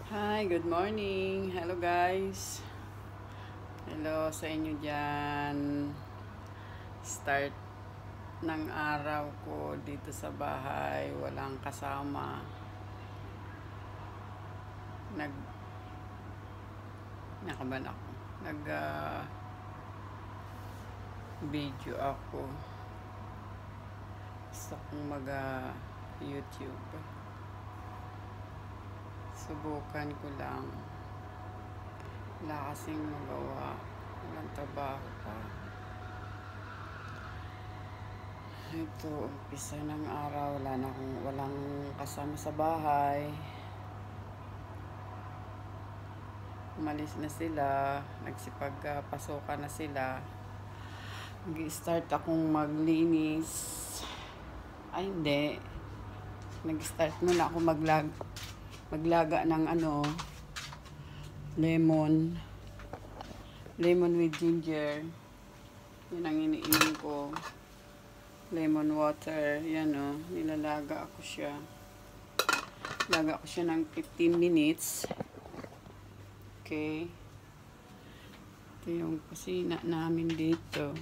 Hi, good morning. Hello guys. Hello sa inyo dyan. Start ng araw ko dito sa bahay. Walang kasama. Nakaban ako. Video ako. Gusto kong YouTube. Subukan ko lang. Wala kasing magawa. Walang trabaho pa. Ito, umpisa ng araw. Walang kasama sa bahay. Umalis na sila. Nagsipagpasukan na sila. Nag-start akong maglinis. Ay, hindi. Nag-start muna ako maglaga ng lemon with ginger. Yan ang iniinom ko. Lemon water. Yan nilalaga ako siya. Laga ko siya ng 15 minutes. Okay. Ito yung kusina namin dito.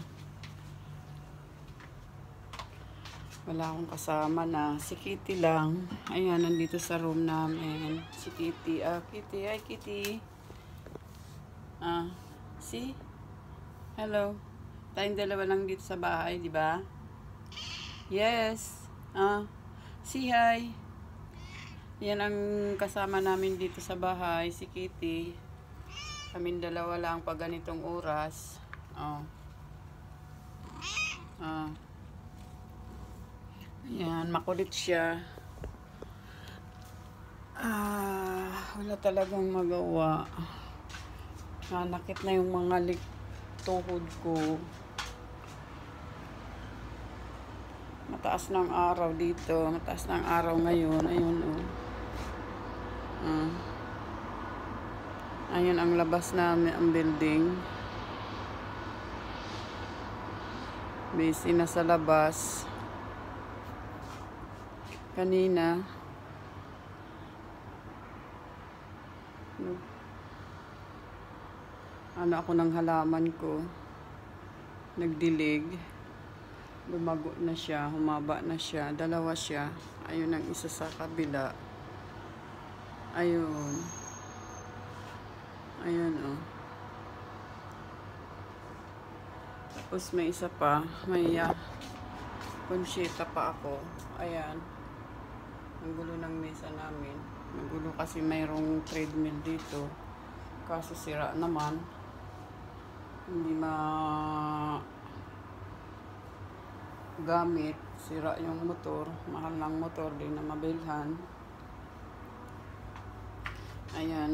Wala akong kasama na. Si Kitty lang. Ayan, nandito sa room namin. Si Kitty. Kitty. Hi, Kitty. See? Hello. Tayong dalawa lang dito sa bahay, di ba? Yes. Say hi. Yan ang kasama namin dito sa bahay. Si Kitty. Kaming dalawa lang pag ganitong oras. Ayan, makulit siya. Wala talagang magawa. Nanakit na yung mga tuhod ko. Mataas ng araw dito. Mataas ng araw ngayon. Ayun Ayun ang labas namin, ang building. Busy na sa labas. Kanina ako ng halaman ko, nagdilig, lumago na siya, humaba na siya, dalawa siya. Ayun ang isa sa kabila. Ayun tapos may isa pa, may konsyeta pa ako. Ayan, ang gulo ng mesa namin. Magulo kasi mayroong treadmill dito. Kaso sira naman. Hindi gamit. Sira yung motor. Mahal ng motor. Di na mabilhan. Ayan,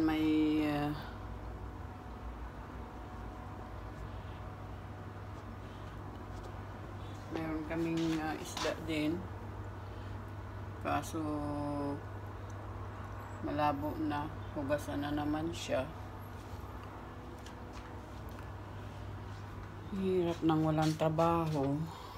meron kaming isda din. Kaso malabo na, hugasan na naman siya. Hirap nang walang trabaho.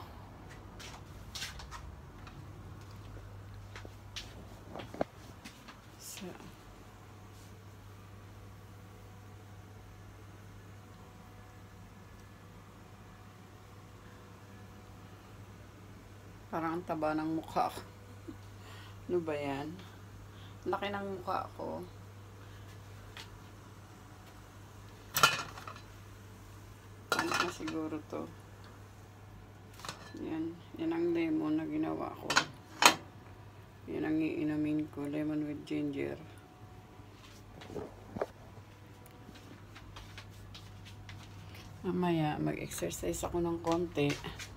Parang ang taba ng mukha ko. Ano ba yan? Laki ng mukha ko. Ano na siguro to? Yan ang lemon na ginawa ko. Yan ang iinumin ko. Lemon with ginger. Mamaya mag-exercise ako ng konti.